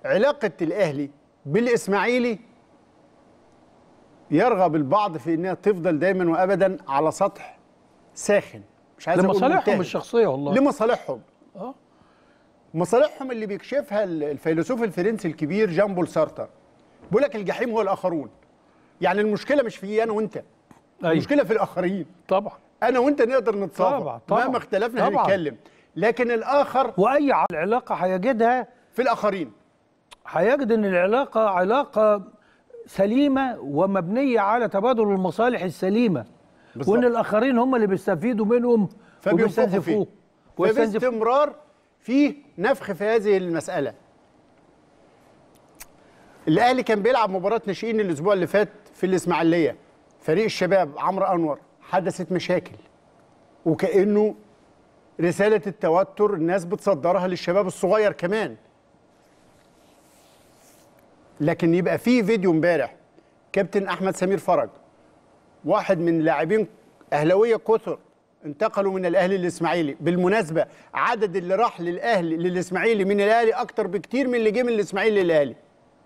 علاقه الاهلي بالاسماعيلي يرغب البعض في انها تفضل دايما وابدا على سطح ساخن، مش عايز اقول لمصالحهم الشخصيه والله، لمصالحهم. مصالحهم اللي بيكشفها الفيلسوف الفرنسي الكبير جان بول سارتر، بيقول لك الجحيم هو الاخرون. يعني المشكله مش في انا وانت، المشكله في الاخرين. طبعا انا وانت نقدر نتصافى مهما اختلفنا هنتكلم، لكن الاخر واي علاقه هيجدها في الاخرين، هيجد ان العلاقه علاقه سليمه ومبنيه على تبادل المصالح السليمه بالزبط. وان الاخرين هم اللي بيستفيدوا منهم وبيستنزفوه، وباستمرار فيه نفخ في هذه المساله. الاهلي كان بيلعب مباراه ناشئين الاسبوع اللي فات في الاسماعيليه، فريق الشباب عمرو انور، حدثت مشاكل وكانه رساله التوتر الناس بتصدرها للشباب الصغير كمان. لكن يبقى في فيديو امبارح كابتن احمد سمير فرج، واحد من لاعبين اهلاويه كثر انتقلوا من الاهلي للاسماعيلي. بالمناسبه عدد اللي راح للاهلي للاسماعيلي من الاهلي اكتر بكتير من اللي جه من الاسماعيلي للاهلي،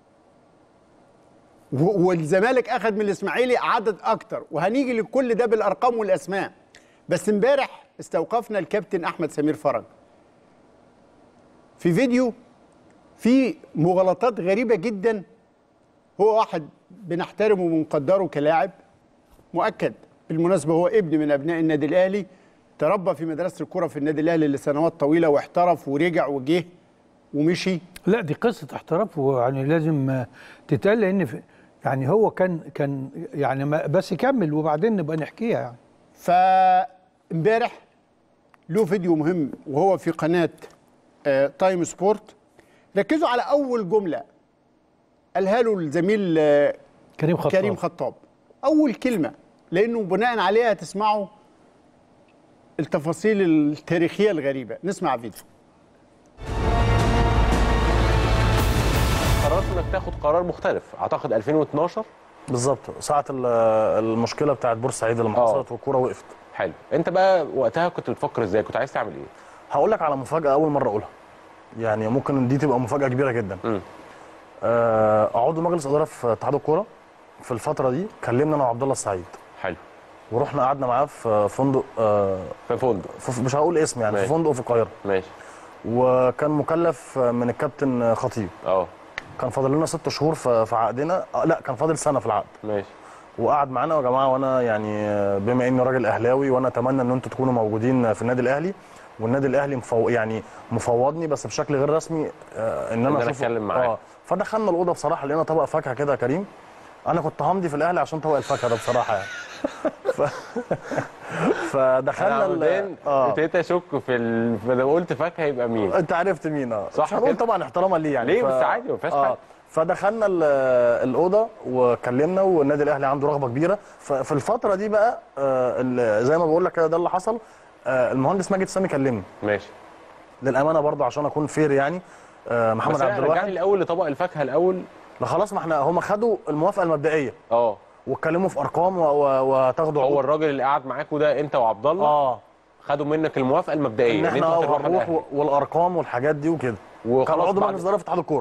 والزمالك اخذ من الاسماعيلي عدد اكتر، وهنيجي لكل ده بالارقام والاسماء. بس امبارح استوقفنا الكابتن احمد سمير فرج في فيديو فيه مغالطات غريبه جدا. هو واحد بنحترمه وبنقدره كلاعب مؤكد، بالمناسبه هو ابن من ابناء النادي الاهلي، تربى في مدرسه الكره في النادي الاهلي لسنوات طويله، واحترف ورجع وجه ومشي. لا دي قصه احتراف يعني لازم تتقال، لان يعني هو كان يعني بس كمل وبعدين نبقى نحكيها يعني. فامبارح له فيديو مهم وهو في قناه تايم سبورت. ركزوا على اول جمله قالها له الزميل كريم خطاب، اول كلمه، لانه بناء عليها تسمعوا التفاصيل التاريخيه الغريبه. نسمع فيديو. قررت انك تاخد قرار مختلف، اعتقد 2012 بالظبط، ساعه المشكله بتاعت بورسعيد لما حصلت والكوره وقفت. حلو، انت بقى وقتها كنت بتفكر ازاي؟ كنت عايز تعمل ايه؟ هقول لك على مفاجاه اول مره اقولها، يعني ممكن دي تبقى مفاجاه كبيره جدا. عضو مجلس اداره في اتحاد الكوره في الفتره دي كلمنا انا وعبد الله السعيد. حلو. ورحنا قعدنا معاه في فندق، في فندق مش هقول اسم يعني، في فندق في القاهره. ماشي. وكان مكلف من الكابتن خطيب. كان فاضل لنا 6 شهور في عقدنا، لا كان فاضل سنه في العقد. ماشي. وقعد معانا يا جماعه، وانا يعني بما اني راجل اهلاوي وانا اتمنى ان انتم تكونوا موجودين في النادي الاهلي، والنادي الاهلي يعني مفوضني بس بشكل غير رسمي ان انا اتكلم معاه. فدخلنا الاوضه، بصراحه لقينا طبق فاكهه كده يا كريم. انا كنت همضي في الاهلي عشان طبق الفاكهه ده بصراحه يعني. فدخلنا ابتديت اشك لما قلت فاكهه يبقى مين؟ انت عرفت مين. صح هنقول طبعا احتراما ليه يعني. ليه بس عادي ما فيهاش حاجه. فدخلنا الاوضه وكلمنا، والنادي الاهلي عنده رغبه كبيره. ففي الفتره دي بقى زي ما بقول لك كده ده اللي حصل. المهندس ماجد سامي كلمني. ماشي. للامانه برضه عشان اكون فير يعني. محمد عبد الواحد رجعني الاول لطبق الفاكهه الاول. لا خلاص، ما احنا هم خدوا الموافقه المبدئيه واتكلموا في ارقام وتاخدوا هو الراجل اللي قاعد معاكوا ده انت وعبد الله خدوا منك الموافقه المبدئيه ان احنا هنروح والارقام والحاجات دي وكده. كان عضو مجلس اداره في اتحاد الكوره.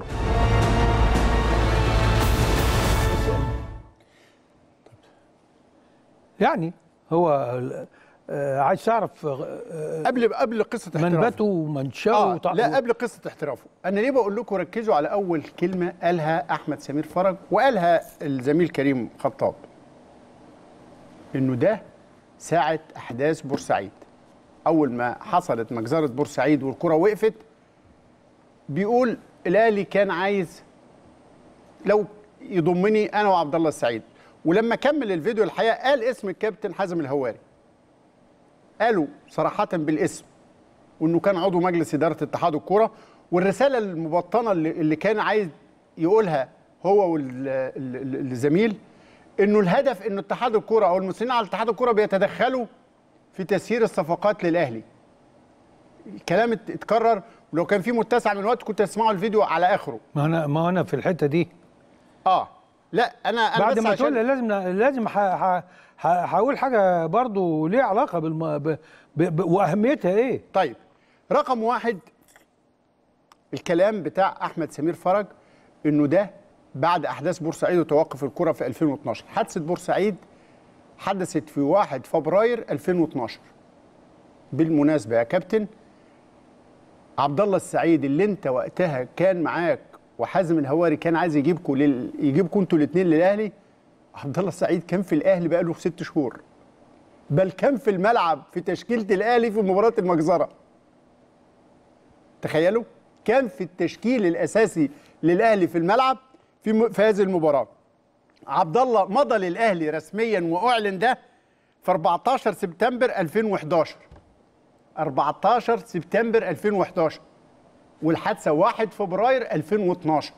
يعني هو عايز تعرف قبل قصه احترافه منبته ومنشاه لا قبل قصه احترافه. انا ليه بقول لكم ركزوا على اول كلمه قالها احمد سمير فرج وقالها الزميل كريم خطاب، انه ده ساعه احداث بورسعيد. اول ما حصلت مجزره بورسعيد والكره وقفت، بيقول الاهلي كان عايز لو يضمني انا وعبد الله السعيد. ولما كمل الفيديو الحقيقه قال اسم الكابتن حازم الهواري، قالوا صراحه بالاسم، وانه كان عضو مجلس اداره اتحاد الكوره. والرساله المبطنه اللي كان عايز يقولها هو والزميل، انه الهدف انه اتحاد الكوره او المسؤولين على اتحاد الكوره بيتدخلوا في تسيير الصفقات للاهلي. الكلام اتكرر، ولو كان في متسع من الوقت كنت اسمعوا الفيديو على اخره. ما انا في الحته دي لا انا بعد بس ما تقول لازم هقول حاجه برضو ليها علاقه واهميتها ايه. طيب، رقم واحد الكلام بتاع احمد سمير فرج انه ده بعد احداث بورسعيد وتوقف الكره في 2012. حادثه بورسعيد حدثت في 1 فبراير 2012. بالمناسبه يا كابتن، عبد الله السعيد اللي انت وقتها كان معاك وحازم الهواري كان عايز يجيبكم انتوا الاثنين للاهلي، عبد الله السعيد كان في الاهلي بقاله 6 شهور، بل كان في الملعب في تشكيله الاهلي في مباراه المجزره. تخيلوا، كان في التشكيل الاساسي للاهلي في الملعب في هذه المباراه. عبد الله مضى للاهلي رسميا واعلن ده في 14 سبتمبر 2011. 14 سبتمبر 2011 والحادثه 1 فبراير 2012.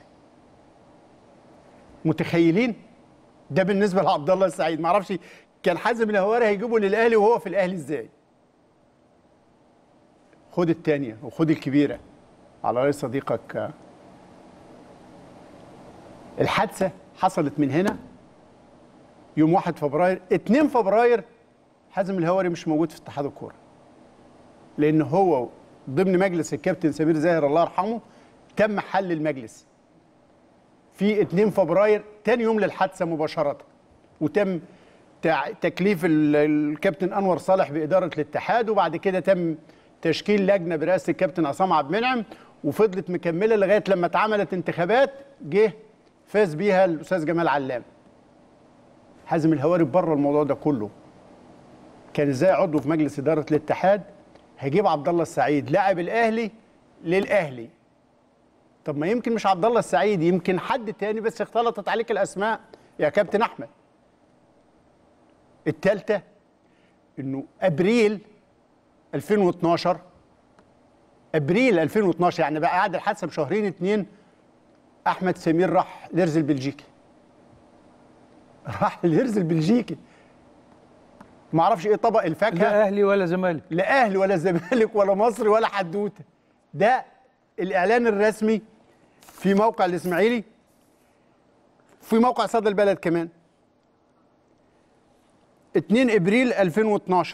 متخيلين؟ ده بالنسبه لعبد الله السعيد. ما اعرفش كان حازم الهواري هيجيبه للاهلي وهو في الاهلي ازاي. خد الثانيه وخد الكبيره على رأي صديقك. الحادثه حصلت من هنا يوم 1 فبراير. 2 فبراير حازم الهواري مش موجود في اتحاد الكوره، لان هو ضمن مجلس الكابتن سمير زاهر الله يرحمه تم حل المجلس في 2 فبراير تاني يوم للحادثه مباشره، وتم تكليف الكابتن انور صالح باداره الاتحاد، وبعد كده تم تشكيل لجنه برئاسه الكابتن عصام عبد المنعم، وفضلت مكمله لغايه لما اتعملت انتخابات جه فاز بيها الاستاذ جمال علام. حازم الهواري بره الموضوع ده كله. كان ازاي عضو في مجلس اداره الاتحاد هيجيب عبد الله السعيد لاعب الاهلي للاهلي؟ طب ما يمكن مش عبد الله السعيد، يمكن حد تاني، بس اختلطت عليك الاسماء يا كابتن احمد. الثالثه انه ابريل 2012 يعني بقى قعد الحادثه بشهرين 2 احمد سمير راح الارز البلجيكي. راح الارز البلجيكي، ما اعرفش ايه طبق الفاكهه، لا اهلي ولا زمالك، لا اهلي ولا زمالك ولا مصري ولا حدوته. ده الاعلان الرسمي في موقع الاسماعيلي، في موقع صدى البلد كمان. 2 ابريل 2012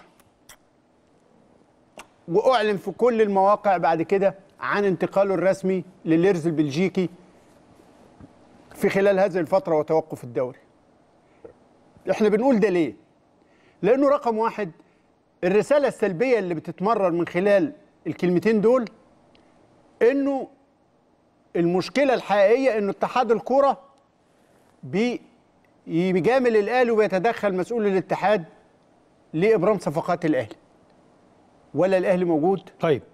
واعلن في كل المواقع بعد كده عن انتقاله الرسمي لليرز البلجيكي في خلال هذه الفتره وتوقف الدوري. احنا بنقول ده ليه؟ لانه رقم واحد الرساله السلبيه اللي بتتمرر من خلال الكلمتين دول انه المشكله الحقيقيه انه اتحاد الكوره بيجامل الاهلي وبيتدخل مسؤول الاتحاد لابرام صفقات الاهلي، ولا الاهلي موجود. طيب